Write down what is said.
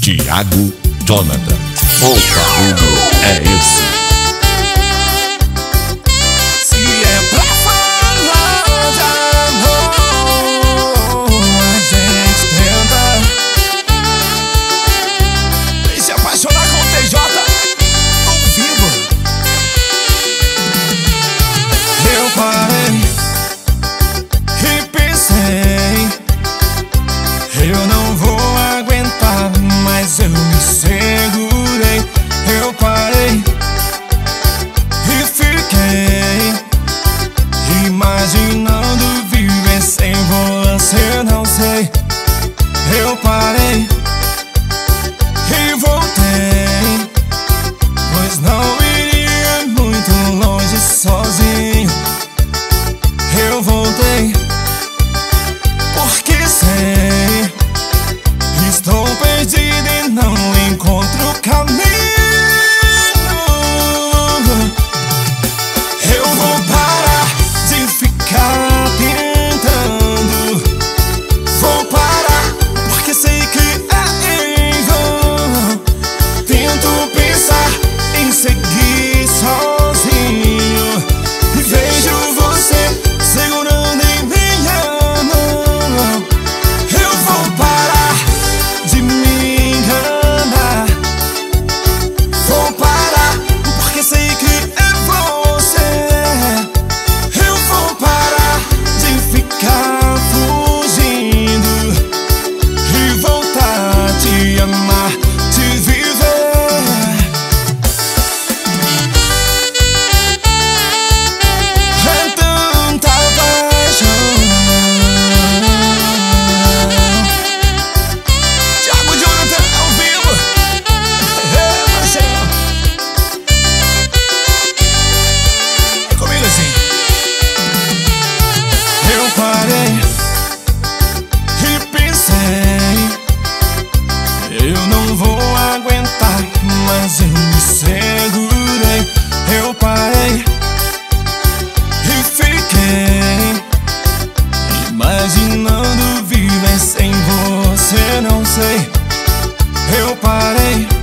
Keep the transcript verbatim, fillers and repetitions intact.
Thiago Jonathan. O barulho é esse. Eu não vou aguentar, mas eu me segurei. Eu parei e fiquei imaginando viver sem você. Não sei. Eu parei e voltei, pois não iria muito longe sozinho. Eu voltei porque sei, estou perdido e não encontro o caminho. Eu vou parar de ficar tentando. Vou parar porque sei que é em vão. Tento pensar em seguir sozinho e vejo você segurando em minha mão. Eu vou parar de me enganar. Vou parar porque sei que é você. Eu vou parar de ficar fugindo e voltar a te amar, te viver. É tanta paixão. Thiago Jonathan ao vivo. É, Marcelo. É comigo assim. Eu parei e pensei, eu não vou aguentar, mas eu me segurei. Eu parei e fiquei imaginando viver sem você. Não sei. Eu parei